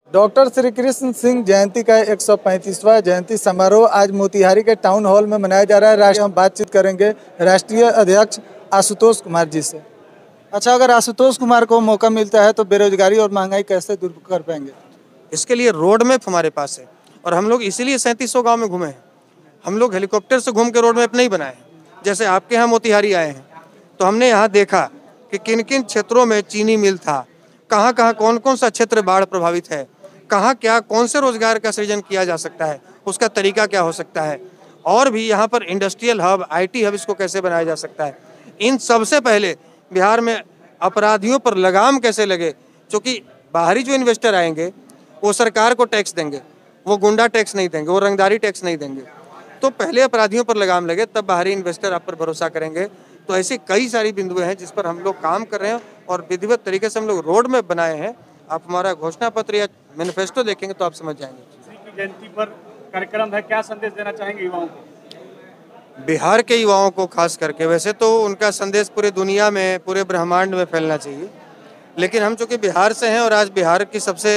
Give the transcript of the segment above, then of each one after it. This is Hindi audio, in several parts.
डॉक्टर श्री कृष्ण सिंह जयंती का 135वां जयंती समारोह आज मोतिहारी के टाउन हॉल में मनाया जा रहा है। हम बातचीत करेंगे राष्ट्रीय अध्यक्ष आशुतोष कुमार जी से। अच्छा, अगर आशुतोष कुमार को मौका मिलता है तो बेरोजगारी और महंगाई कैसे दूर कर पाएंगे? इसके लिए रोड मैप हमारे पास है और हम लोग इसीलिए 3700 गांव में घूमे हैं। हम लोग हेलीकॉप्टर से घूम के रोड मैप नहीं बनाए हैं। जैसे आपके यहाँ मोतिहारी आए हैं तो हमने यहाँ देखा कि किन किन क्षेत्रों में चीनी मिल था, कहाँ कहाँ कौन कौन सा क्षेत्र बाढ़ प्रभावित है, कहाँ क्या कौन से रोजगार का सृजन किया जा सकता है, उसका तरीका क्या हो सकता है, और भी यहाँ पर इंडस्ट्रियल हब, IT हब इसको कैसे बनाया जा सकता है। इन सबसे पहले बिहार में अपराधियों पर लगाम कैसे लगे, क्योंकि बाहरी जो इन्वेस्टर आएंगे वो सरकार को टैक्स देंगे, वो गुंडा टैक्स नहीं देंगे, वो रंगदारी टैक्स नहीं देंगे। तो पहले अपराधियों पर लगाम लगे तब बाहरी इन्वेस्टर आप पर भरोसा करेंगे। तो ऐसी कई सारी बिंदुएं हैं जिस पर हम लोग काम कर रहे हैं और विधिवत तरीके से हम लोग रोड मैप बनाए हैं। आप हमारा घोषणा पत्र या मैनिफेस्टो देखेंगे तो आप समझ जाएंगे। श्री की जयंती पर कार्यक्रम है, क्या संदेश देना चाहेंगे युवाओं को? बिहार के युवाओं को खास करके, वैसे तो उनका संदेश पूरे दुनिया में, पूरे ब्रह्मांड में फैलना चाहिए, लेकिन हम चूँकि बिहार से हैं और आज बिहार की सबसे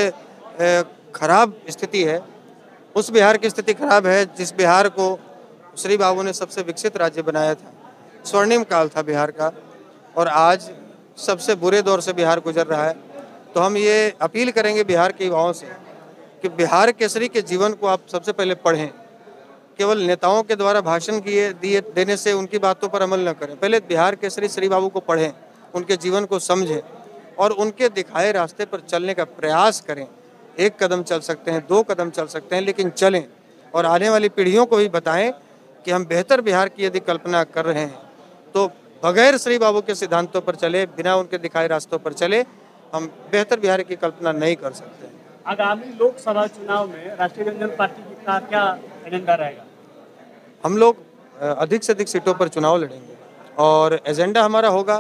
खराब स्थिति है, उस बिहार की स्थिति खराब है जिस बिहार को श्री बाबू ने सबसे विकसित राज्य बनाया था। स्वर्णिम काल था बिहार का और आज सबसे बुरे दौर से बिहार गुजर रहा है। तो हम ये अपील करेंगे बिहार के युवाओं से कि बिहार केसरी के जीवन को आप सबसे पहले पढ़ें। केवल नेताओं के द्वारा भाषण देने से उनकी बातों पर अमल न करें। पहले बिहार केसरी श्री बाबू को पढ़ें, उनके जीवन को समझें और उनके दिखाए रास्ते पर चलने का प्रयास करें। 1 कदम चल सकते हैं, 2 कदम चल सकते हैं, लेकिन चलें और आने वाली पीढ़ियों को भी बताएं कि हम बेहतर बिहार की यदि कल्पना कर रहे हैं तो बगैर श्री बाबू के सिद्धांतों पर चले, बिना उनके दिखाए रास्तों पर चले, हम बेहतर बिहार की कल्पना नहीं कर सकते। आगामी लोकसभा चुनाव में राष्ट्रीय जनता पार्टी का क्या एजेंडा रहेगा? हम लोग अधिक से अधिक सीटों पर चुनाव लड़ेंगे और एजेंडा हमारा होगा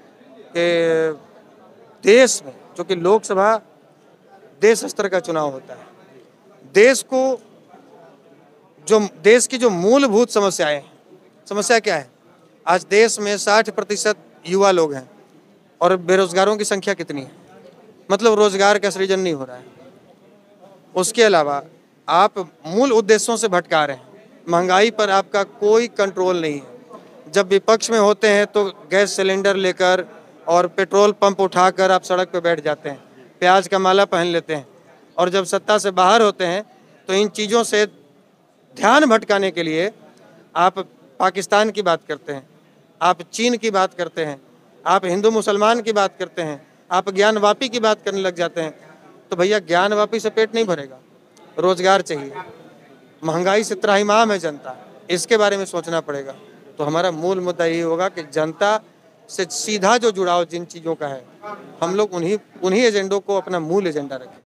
कि देश में, जो कि लोकसभा देश स्तर का चुनाव होता है, देश की जो मूलभूत समस्याएं हैं, समस्या क्या है? आज देश में 60% युवा लोग हैं और बेरोजगारों की संख्या कितनी है? मतलब रोजगार का सृजन नहीं हो रहा है। उसके अलावा आप मूल उद्देश्यों से भटका रहे हैं। महंगाई पर आपका कोई कंट्रोल नहीं है। जब विपक्ष में होते हैं तो गैस सिलेंडर लेकर और पेट्रोल पंप उठाकर आप सड़क पर बैठ जाते हैं, प्याज का माला पहन लेते हैं, और जब सत्ता से बाहर होते हैं तो इन चीज़ों से ध्यान भटकाने के लिए आप पाकिस्तान की बात करते हैं, आप चीन की बात करते हैं, आप हिंदू मुसलमान की बात करते हैं, आप ज्ञानवापी की बात करने लग जाते हैं। तो भैया, ज्ञानवापी से पेट नहीं भरेगा, रोजगार चाहिए। महंगाई से त्राहिमाम है जनता, इसके बारे में सोचना पड़ेगा। तो हमारा मूल मुद्दा ये होगा कि जनता से सीधा जो जुड़ाव जिन चीज़ों का है, हम लोग उन्हीं एजेंडों को अपना मूल एजेंडा रखें।